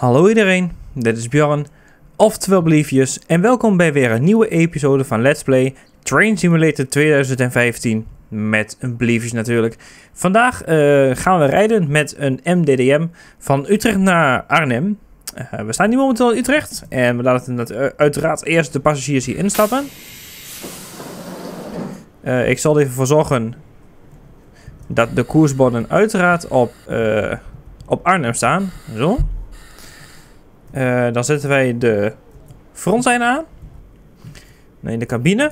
Hallo iedereen, dit is Bjorn, oftewel Bliefjes, en welkom bij weer een nieuwe episode van Let's Play Train Simulator 2015, met een Bliefjes natuurlijk. Vandaag gaan we rijden met een MDDM van Utrecht naar Arnhem. We staan nu momenteel in Utrecht en we laten uiteraard eerst de passagiers hier instappen. Ik zal er even voor zorgen dat de koersborden uiteraard op Arnhem staan. Zo. Dan zetten wij de frontlijn aan. Nee, de cabine.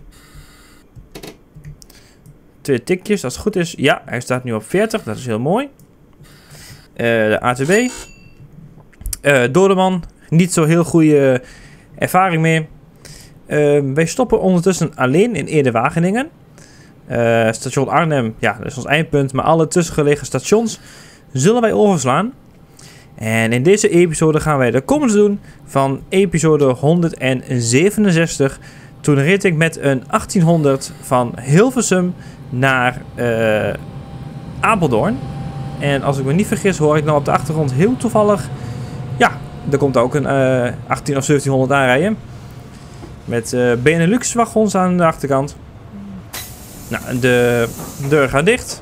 2 tikjes, als het goed is. Ja, hij staat nu op 40, dat is heel mooi. De ATB. Doordeman, niet zo heel goede ervaring mee. Wij stoppen ondertussen alleen in Ede-Wageningen. Station Arnhem, ja, dat is ons eindpunt. Maar alle tussengelegen stations zullen wij overslaan. En in deze episode gaan wij de comments doen van episode 167. Toen reed ik met een 1800 van Hilversum naar Apeldoorn. En als ik me niet vergis hoor ik nou op de achtergrond heel toevallig... Ja, er komt ook een 18 of 1700 aanrijden. Met Benelux wagons aan de achterkant. Nou, de deur gaat dicht.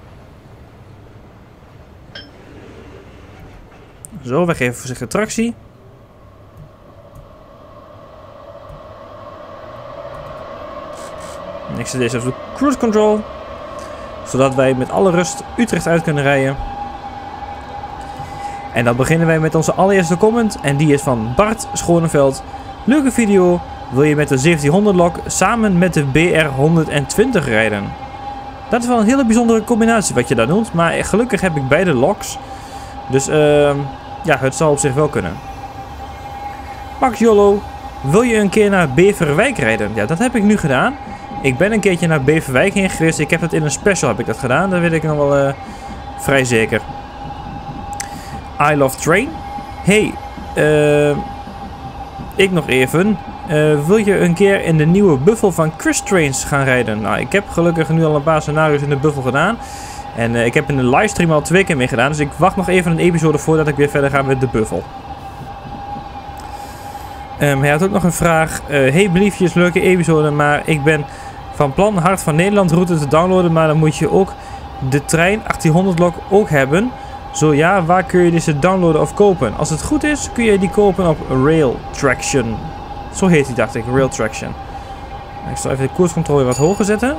Zo, we geven voorzichtig tractie. En ik zet deze op de cruise control. Zodat wij met alle rust Utrecht uit kunnen rijden. En dan beginnen wij met onze allereerste comment. En die is van Bart Schoneveld. Leuke video. Wil je met de 1700 lok samen met de BR120 rijden? Dat is wel een hele bijzondere combinatie wat je daar doet. Maar gelukkig heb ik beide loks. Dus ja, het zal op zich wel kunnen. Max Jollo, wil je een keer naar Beverwijk rijden? Ja, dat heb ik nu gedaan. Ik ben een keertje naar Beverwijk heen geweest. Ik heb dat in een special heb ik dat gedaan. Dat weet ik nog wel vrij zeker. I Love Train. Hey, ik nog even. Wil je een keer in de nieuwe Buffel van Chris Trains gaan rijden? Nou, ik heb gelukkig nu al een paar scenario's in de Buffel gedaan. En ik heb in de livestream al 2 keer mee gedaan. Dus ik wacht nog even een episode voordat ik weer verder ga met de Buffel. Hij had ook nog een vraag. Hey Bliefjes, leuke episode. Maar ik ben van plan Hart van Nederland route te downloaden. Maar dan moet je ook de trein 1800 lok ook hebben. Zo ja, waar kun je deze downloaden of kopen? Als het goed is, kun je die kopen op Rail Traction. Zo heet die, dacht ik. Rail Traction. Ik zal even de koerscontrole wat hoger zetten.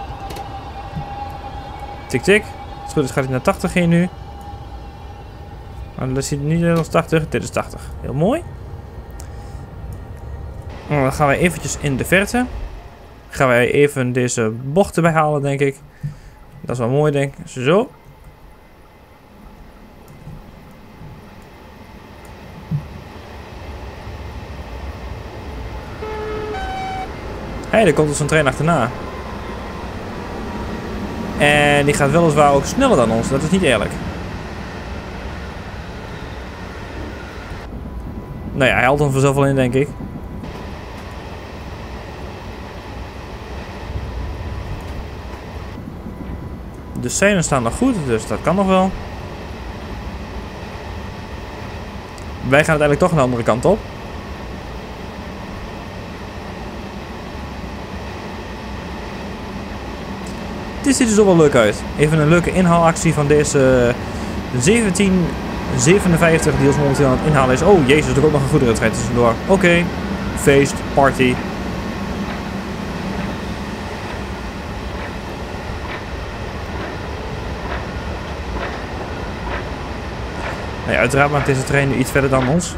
Tik tik. Als het goed is gaat hij naar 80 heen nu. Maar dat ziet niet als 80. Dit is 80. Heel mooi. En dan gaan wij eventjes in de verte. Gaan wij even deze bocht erbij halen, denk ik. Dat is wel mooi, denk ik. Zo. Hé, er komt dus een trein achterna. En die gaat weliswaar ook sneller dan ons. Dat is niet eerlijk. Nou ja, hij haalt hem vanzelf wel in, denk ik. De seinen staan nog goed, dus dat kan nog wel. Wij gaan uiteindelijk toch aan de andere kant op. Dit ziet er zo wel leuk uit. Even een leuke inhaalactie van deze 1757 die ons momenteel aan het inhalen is. Oh jezus, er komt ook nog een goederentrein tussendoor. Oké, feest, party. Nou ja, uiteraard maakt deze trein nu iets verder dan ons.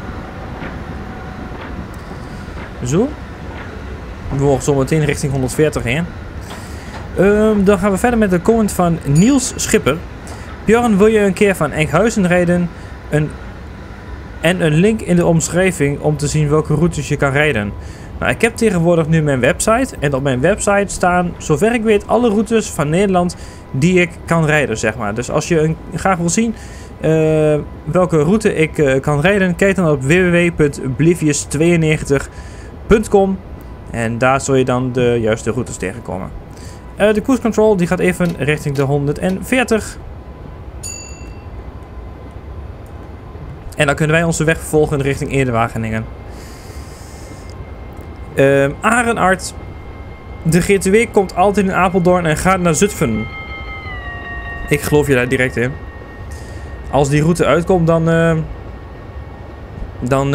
Zo. We mogen zo meteen richting 140 heen. Dan gaan we verder met de comment van Niels Schipper. Bjorn, wil je een keer van Enkhuizen rijden? En een link in de omschrijving om te zien welke routes je kan rijden. Nou, ik heb tegenwoordig nu mijn website. En op mijn website staan, zover ik weet, alle routes van Nederland die ik kan rijden, zeg maar. Dus als je graag wil zien welke route ik kan rijden, kijk dan op www.bliefjes92.com. En daar zul je dan de juiste routes tegenkomen. De cruise control die gaat even richting de 140. En dan kunnen wij onze weg vervolgen richting Ede-Wageningen. Arenart. De GTW komt altijd in Apeldoorn en gaat naar Zutphen. Ik geloof je daar direct in. Als die route uitkomt, dan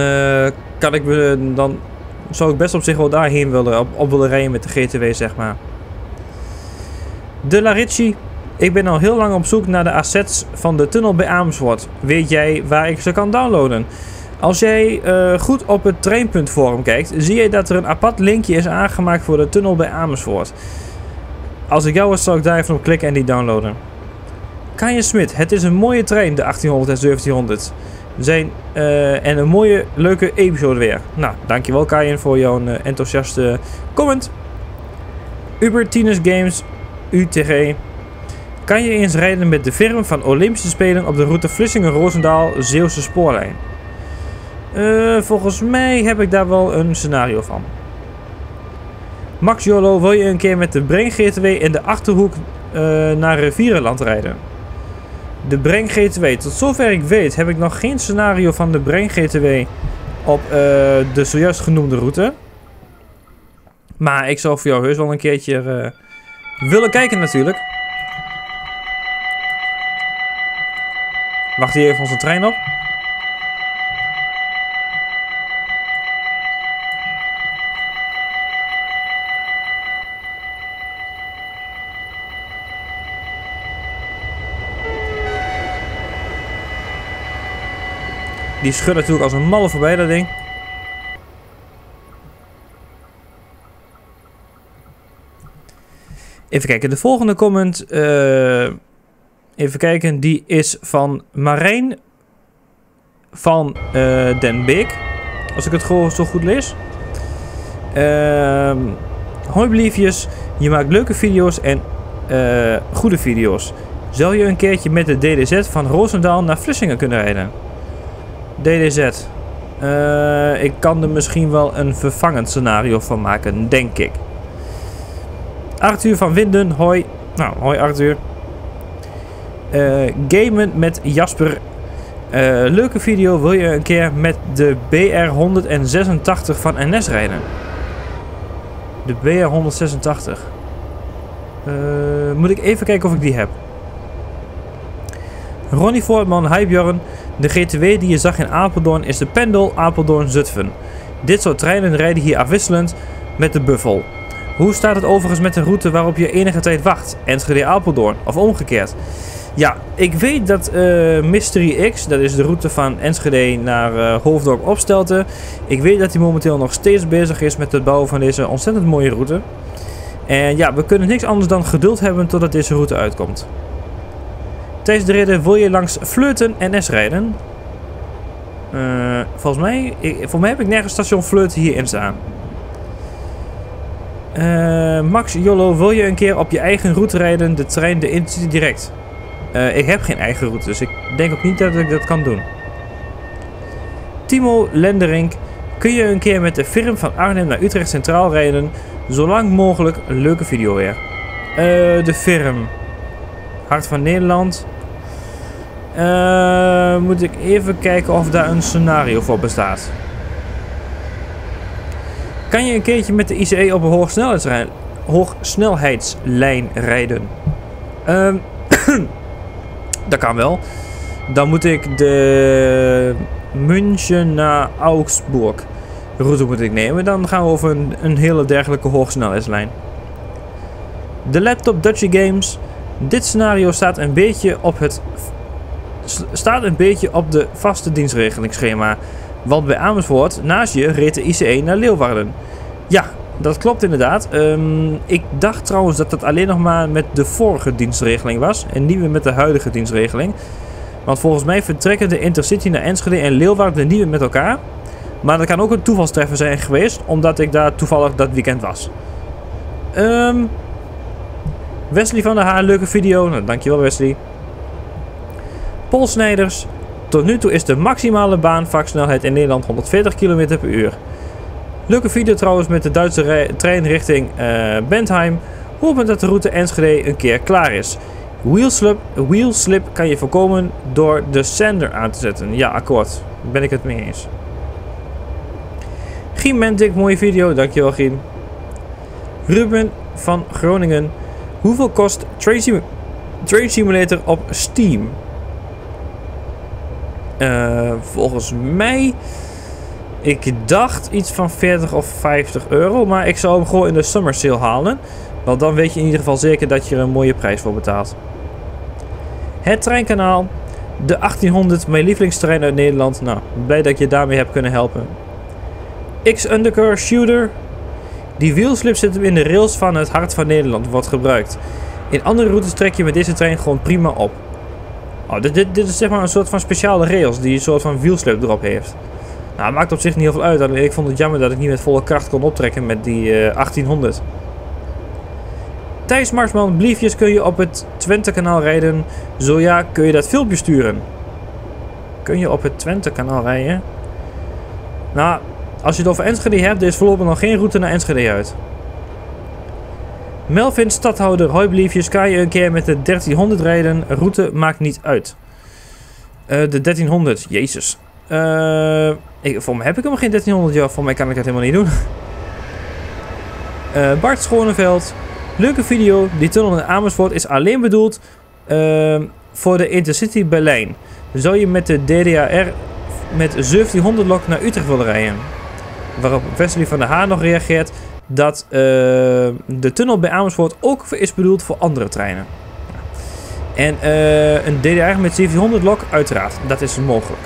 zou ik best op zich wel daarheen willen, op willen rijden met de GTW, zeg maar. De Laritchi. Ik ben al heel lang op zoek naar de assets van de tunnel bij Amersfoort. Weet jij waar ik ze kan downloaden? Als jij goed op het Trainpunt forum kijkt, zie je dat er een apart linkje is aangemaakt voor de tunnel bij Amersfoort. Als ik jou was, zou ik daar even op klikken en die downloaden. Kanje Smit, het is een mooie trein, de 1800 en 1700. En een mooie, leuke episode weer. Nou, dankjewel Kajen voor jouw enthousiaste comment. Ubertinus Games, UTG. Kan je eens rijden met de firm van Olympische Spelen op de route Vlissingen-Roosendaal, Zeeuwse spoorlijn? Volgens mij heb ik daar wel een scenario van. Max Jolo, wil je een keer met de Breng GTW in de Achterhoek naar Rivierenland rijden? De Breng GTW, tot zover ik weet heb ik nog geen scenario van de Breng GTW op de zojuist genoemde route. Maar ik zou voor jou heus wel een keertje willen kijken natuurlijk. Wacht hier even onze trein op. Die schudt natuurlijk als een malle voorbij, dat ding. Even kijken, de volgende comment. Even kijken, die is van Marijn van Den Beek. Als ik het gewoon zo goed lees. Hoi bliefjes, je maakt leuke video's en goede video's. Zou je een keertje met de DDZ van Roosendaal naar Vlissingen kunnen rijden? DDZ. Ik kan er misschien wel een vervangend scenario van maken, denk ik. Arthur van Winden, hoi. Nou, hoi Arthur. Gamen met Jasper. Leuke video, wil je een keer met de BR186 van NS rijden? De BR186. Moet ik even kijken of ik die heb. Ronnie Voortman, hi Björn. De GTW die je zag in Apeldoorn is de Pendel Apeldoorn-Zutphen. Dit soort treinen rijden hier afwisselend met de Buffel. Hoe staat het overigens met de route waarop je enige tijd wacht? Enschede-Apeldoorn of omgekeerd? Ja, ik weet dat Mystery X, dat is de route van Enschede naar Hoofddorp-Opstelten. Ik weet dat hij momenteel nog steeds bezig is met het bouwen van deze ontzettend mooie route. En ja, we kunnen niks anders dan geduld hebben totdat deze route uitkomt. Tijdens de reden wil je langs Vleuten NS rijden. Volgens mij heb ik nergens station Vleuten hierin staan. Max Jollo, wil je een keer op je eigen route rijden? De trein de Intercity direct. Ik heb geen eigen route, dus ik denk ook niet dat ik dat kan doen. Timo Lenderink, kun je een keer met de firm van Arnhem naar Utrecht Centraal rijden? Zolang mogelijk een leuke video weer. De firm. Hart van Nederland. Moet ik even kijken of daar een scenario voor bestaat. Kan je een keertje met de ICE op een hoogsnelheidslijn rijden? Dat kan wel. Dan moet ik de München naar Augsburg route moet ik nemen. Dan gaan we over een hele dergelijke hoogsnelheidslijn. De laptop Dutchy Games. Dit scenario staat een beetje op de vaste dienstregelingsschema. Want bij Amersfoort naast je reed de ICE naar Leeuwarden. Ja, dat klopt inderdaad. Ik dacht trouwens dat het alleen nog maar met de vorige dienstregeling was. En niet meer met de huidige dienstregeling. Want volgens mij vertrekken de Intercity naar Enschede en Leeuwarden niet meer met elkaar. Maar dat kan ook een toevalstreffer zijn geweest. Omdat ik daar toevallig dat weekend was. Wesley van der Haar, leuke video. Nou, dankjewel Wesley. Paul Snijders. Tot nu toe is de maximale baanvaksnelheid in Nederland 140 km per uur. Leuke video trouwens met de Duitse trein richting Bentheim. Hopend dat de route Enschede een keer klaar is. Wheelslip kan je voorkomen door de sander aan te zetten. Ja, akkoord. Daar ben ik het mee eens. Giem Mentik, mooie video. Dankjewel, Giem. Ruben van Groningen. Hoeveel kost Train Simulator op Steam? Volgens mij... Ik dacht iets van 40 of 50 euro. Maar ik zou hem gewoon in de summer sale halen. Want dan weet je in ieder geval zeker dat je er een mooie prijs voor betaalt. Het Treinkanaal. De 1800, mijn lievelingsterrein uit Nederland. Nou, blij dat ik je daarmee heb kunnen helpen. X-Undercar Shooter. Die wheelslip zit hem in de rails van het hart van Nederland. Wordt gebruikt. In andere routes trek je met deze trein gewoon prima op. Oh, dit is zeg maar een soort van speciale rails die een soort van wheelslip erop heeft. Nou, maakt op zich niet heel veel uit. Alleen ik vond het jammer dat ik niet met volle kracht kon optrekken met die 1800. Thijs Marsman, bliefjes kun je op het Twente kanaal rijden. Zo ja, kun je dat filmpje sturen. Kun je op het Twente kanaal rijden? Nou, als je het over Enschede hebt, er is voorlopig nog geen route naar Enschede uit. Melvin Stadhouder, hoi bliefjes, kan je een keer met de 1300 rijden? Route maakt niet uit. De 1300, jezus. Voor mij heb ik hem geen 1300, ja, voor mij kan ik dat helemaal niet doen. Bart Schoneveld, leuke video. Die tunnel in Amersfoort is alleen bedoeld voor de Intercity Berlijn. Zou je met de DDR met 1700 lok naar Utrecht willen rijden? Waarop Wesley van der Haan nog reageert dat de tunnel bij Amersfoort ook is bedoeld voor andere treinen. En een DDR met 1700 lok, uiteraard, dat is mogelijk.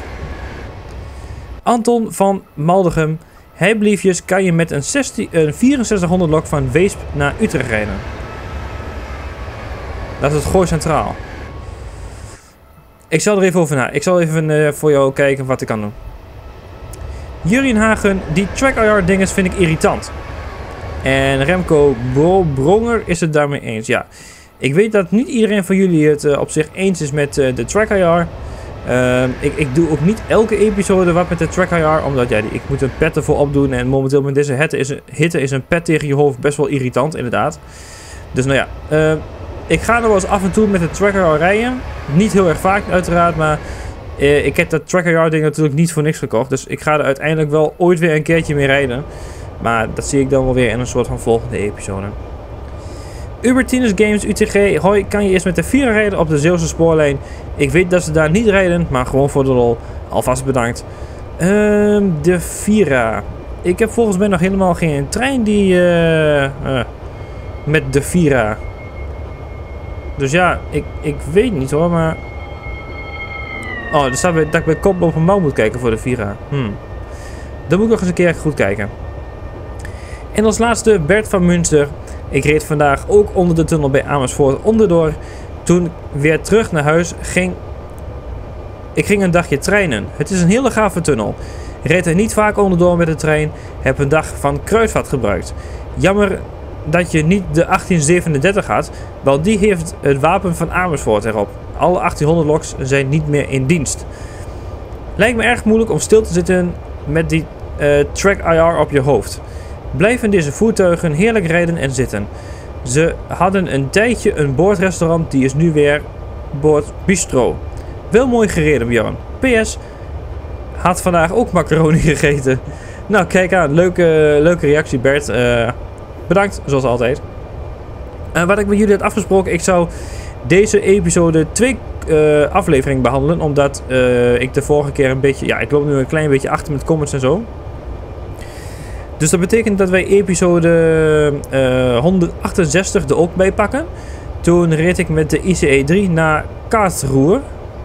Anton van Maldegem, hey bliefjes, kan je met een 6400 lok van Weesp naar Utrecht rijden? Dat is het Gooi Centraal. Ik zal er even over na. Ik zal even voor jou kijken wat ik kan doen. Jurien Hagen, die track-IR dinges vind ik irritant. En Remco Bronger is het daarmee eens. Ja, ik weet dat niet iedereen van jullie het op zich eens is met de track-IR. Ik doe ook niet elke episode wat met de track-IR, omdat ja, ik moet een pet ervoor opdoen. En momenteel met deze hitte is een pet tegen je hoofd best wel irritant, inderdaad. Dus nou ja, ik ga nog wel eens af en toe met de track-IR rijden. Niet heel erg vaak uiteraard, maar ik heb dat track-IR ding natuurlijk niet voor niks gekocht. Dus ik ga er uiteindelijk wel ooit weer een keertje mee rijden. Maar dat zie ik dan wel weer in een soort van volgende episode. Ubertinus Games UTG, hoi, kan je eerst met de Vira rijden op de Zeeuwse spoorlijn? Ik weet dat ze daar niet rijden, maar gewoon voor de lol. Alvast bedankt. De Vira. Ik heb volgens mij nog helemaal geen trein die met de Vira. Dus ja, ik weet niet hoor, maar... Oh, er staat dat ik bij Kop op een mouw moet kijken voor de Vira. Dan moet ik nog eens een keer goed kijken. En als laatste Bert van Münster. Ik reed vandaag ook onder de tunnel bij Amersfoort onderdoor. Toen weer terug naar huis ging... Ik ging een dagje treinen. Het is een hele gave tunnel. Reed er niet vaak onderdoor met de trein. Heb een dag van kruidvat gebruikt. Jammer dat je niet de 1837 had. Want die heeft het wapen van Amersfoort erop. Alle 1800 loks zijn niet meer in dienst. Lijkt me erg moeilijk om stil te zitten met die track IR op je hoofd. Blijven deze voertuigen heerlijk rijden en zitten. Ze hadden een tijdje een boordrestaurant, die is nu weer boordbistro. Wel mooi gereden, Björn. PS, had vandaag ook macaroni gegeten. Nou, kijk aan. Leuke reactie, Bert. Bedankt, zoals altijd. Wat ik met jullie had afgesproken, ik zou deze episode 2 afleveringen behandelen. Omdat ik de vorige keer een beetje... Ja, ik loop nu een klein beetje achter met comments en zo. Dus dat betekent dat wij episode 168 er ook bij pakken. Toen reed ik met de ICE 3 naar Karlsruhe.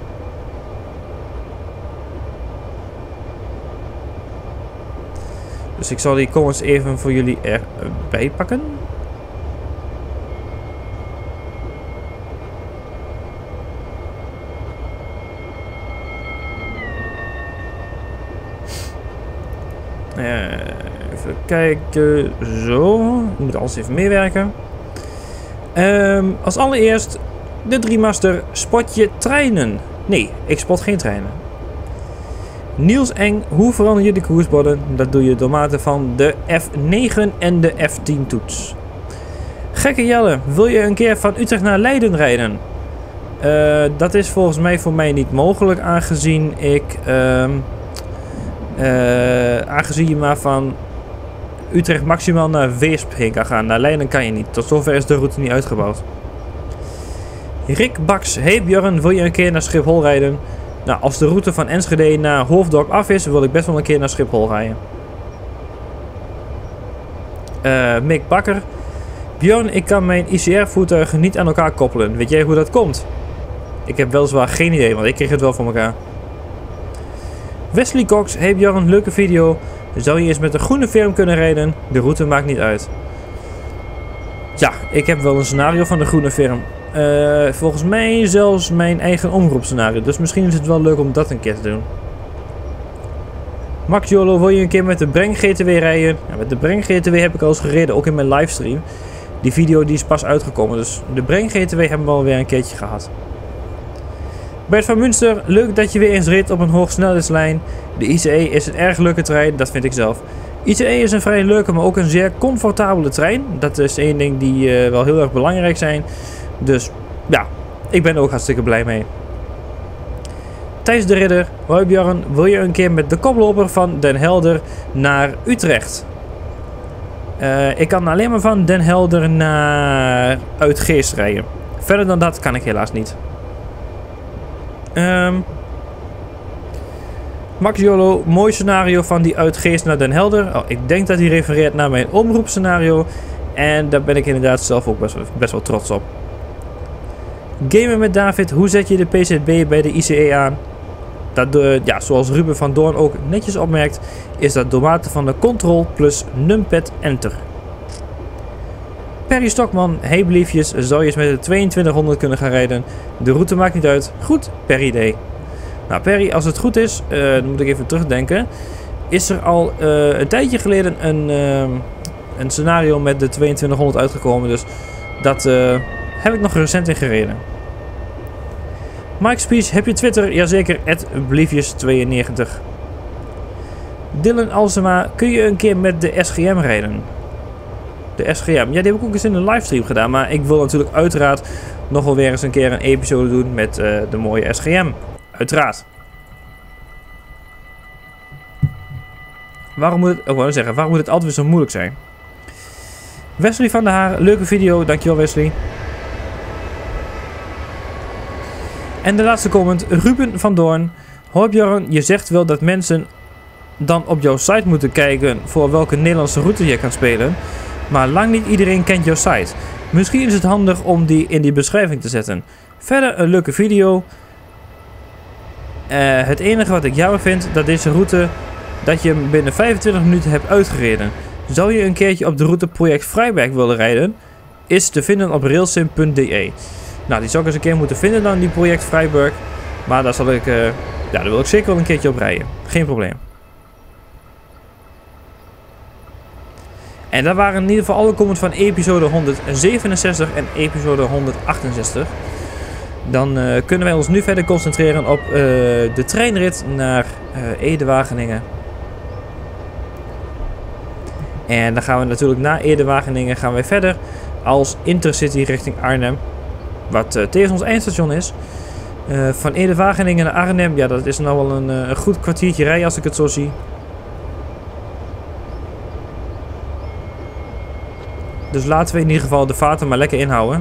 Dus ik zal die comments even voor jullie erbij pakken. Even kijken, zo. Ik moet alles even meewerken. Als allereerst de 3-master. Spot je treinen? Nee, ik spot geen treinen. Niels Eng, hoe verander je de koersborden? Dat doe je door mate van de F9 en de F10 toets. Gekke Jelle, wil je een keer van Utrecht naar Leiden rijden? Dat is volgens mij voor mij niet mogelijk, aangezien je maar van Utrecht maximaal naar Weesp heen kan gaan. Naar Leiden kan je niet. Tot zover is de route niet uitgebouwd. Rick Baks. Hey Björn, wil je een keer naar Schiphol rijden? Nou, als de route van Enschede naar Hoofddorp af is, wil ik best wel een keer naar Schiphol rijden. Mick Bakker. Björn, ik kan mijn ICR-voertuigen niet aan elkaar koppelen. Weet jij hoe dat komt? Ik heb weliswaar geen idee, want ik kreeg het wel voor elkaar. Wesley Cox. Hey Björn, leuke video. Zou je eens met een groene firm kunnen rijden? De route maakt niet uit. Ja, ik heb wel een scenario van de groene firm. Volgens mij zelfs mijn eigen omroepscenario. Dus misschien is het wel leuk om dat een keer te doen. Max Jolo, wil je een keer met de Breng GTW rijden? Ja, met de Breng GTW heb ik al eens gereden, ook in mijn livestream. Die video die is pas uitgekomen, dus de Breng GTW hebben we alweer een keertje gehad. Bert van Münster, leuk dat je weer eens reed op een hoogsnelheidslijn. De ICE is een erg leuke trein, dat vind ik zelf. ICE is een vrij leuke, maar ook een zeer comfortabele trein. Dat is één ding die wel heel erg belangrijk zijn. Dus ja, ik ben er ook hartstikke blij mee. Thijs de Ridder, hoi Björn, wil je een keer met de koploper van Den Helder naar Utrecht? Ik kan alleen maar van Den Helder naar Uitgeest rijden. Verder dan dat kan ik helaas niet. Max Jolo, mooi scenario van die Uitgeest naar Den Helder. Oh, ik denk dat hij refereert naar mijn omroepscenario. En daar ben ik inderdaad zelf ook best wel trots op. Gamen met David, hoe zet je de PZB bij de ICE aan? Ja, zoals Ruben van Doorn ook netjes opmerkt, is dat door mate van de Ctrl plus numpad enter. Perry Stokman, hey bliefjes, zou je eens met de 2200 kunnen gaan rijden? De route maakt niet uit. Goed, Perry D. Nou Perry, als het goed is, dan moet ik even terugdenken, is er al een tijdje geleden een scenario met de 2200 uitgekomen, dus dat heb ik nog recent in gereden. Mike Speech, heb je Twitter? Jazeker, @bliefjes92. Dylan Alsema, kun je een keer met de SGM rijden? De SGM, ja, die heb ik ook eens in een livestream gedaan, maar ik wil natuurlijk uiteraard nog wel weer eens een keer een episode doen met de mooie SGM. Uiteraard. Waarom moet het altijd weer zo moeilijk zijn? Wesley van der Haar, leuke video, dankjewel Wesley. En de laatste comment, Ruben van Doorn. Hoi Björn, je zegt wel dat mensen dan op jouw site moeten kijken voor welke Nederlandse route je kan spelen. Maar lang niet iedereen kent jouw site. Misschien is het handig om die in die beschrijving te zetten. Verder een leuke video. Het enige wat ik jammer vind, dat deze route, dat je hem binnen 25 minuten hebt uitgereden. Zou je een keertje op de route Project Vrijberg willen rijden? Is te vinden op railsim.de. Nou, die zou ik eens een keer moeten vinden dan, die Project Vrijberg. Maar daar wil ik zeker wel een keertje op rijden. Geen probleem. En dat waren in ieder geval alle comments van episode 167 en episode 168. Dan kunnen wij ons nu verder concentreren op de treinrit naar Ede-Wageningen. En dan gaan we natuurlijk na Ede-Wageningen gaan wij verder als Intercity richting Arnhem. Wat tevens ons eindstation is. Van Ede-Wageningen naar Arnhem, ja, dat is nou wel een goed kwartiertje rijden als ik het zo zie. Dus laten we in ieder geval de vaten maar lekker inhouden.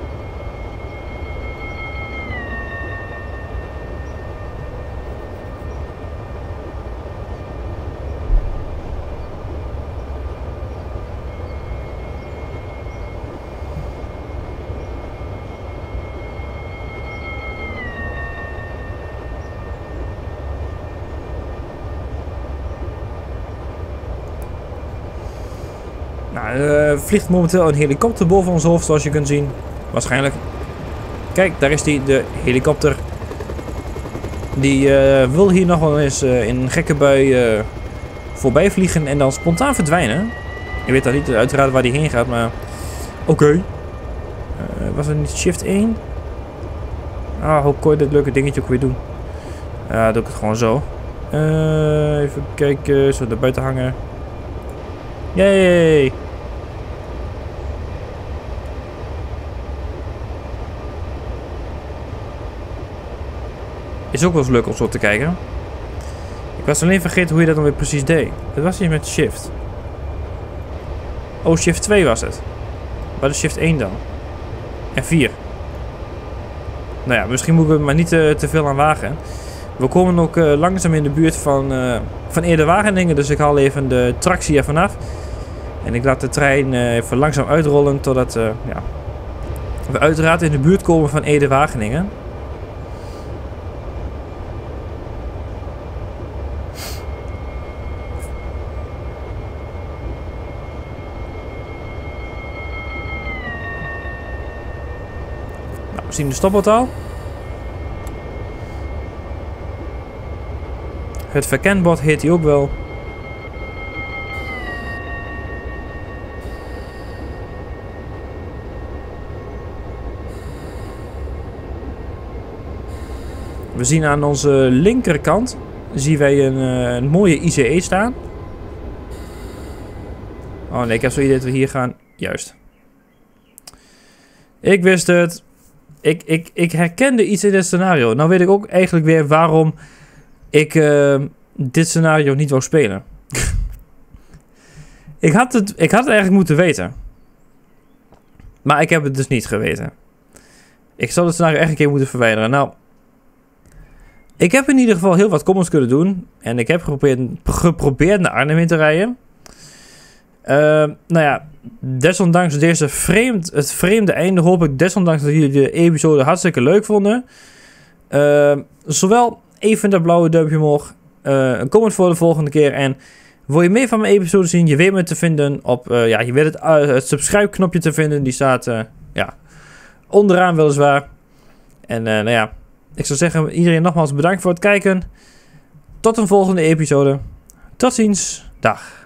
Vliegt momenteel een helikopter boven ons hoofd, zoals je kunt zien. Waarschijnlijk. Kijk, daar is die, de helikopter. Die wil hier nog wel eens in een gekke bui voorbij vliegen en dan spontaan verdwijnen. Ik weet dan niet uiteraard waar die heen gaat, maar oké. Was het niet shift 1? Ah, hoe kon je dit leuke dingetje ook weer doen? Ja, doe ik het gewoon zo. Even kijken, zo naar buiten hangen. Yay! Is ook wel eens leuk om zo te kijken. Ik was alleen vergeten hoe je dat dan weer precies deed. Het was iets met shift. Oh, shift 2 was het. Wat is shift 1 dan? En 4. Nou ja, misschien moeten we er maar niet te veel aan wagen. We komen ook langzaam in de buurt van Ede-Wageningen. Dus ik haal even de tractie er vanaf. En ik laat de trein even langzaam uitrollen totdat we uiteraard in de buurt komen van Ede-Wageningen. Nou, we zien de stopbord al. Het verkenbord heet hij ook wel. We zien aan onze linkerkant zien wij een mooie ICE staan. Oh nee, ik heb zo'n idee dat we hier gaan. Juist. Ik wist het. Ik herkende iets in dit scenario. Nou weet ik ook eigenlijk weer waarom ik dit scenario niet wou spelen. ik had het eigenlijk moeten weten. Maar ik heb het dus niet geweten. Ik zou het scenario echt een keer moeten verwijderen. Nou, ik heb in ieder geval heel wat comments kunnen doen. En ik heb geprobeerd naar Arnhem in te rijden. Nou ja, desondanks het vreemde einde hoop ik desondanks dat jullie de episode hartstikke leuk vonden. Zowel even dat blauwe duimpje omhoog, een comment voor de volgende keer. En wil je meer van mijn episodes zien, je weet me te vinden op, je weet het subscribe knopje te vinden. Die staat onderaan weliswaar. En nou ja, ik zou zeggen iedereen nogmaals bedankt voor het kijken. Tot een volgende episode. Tot ziens. Dag.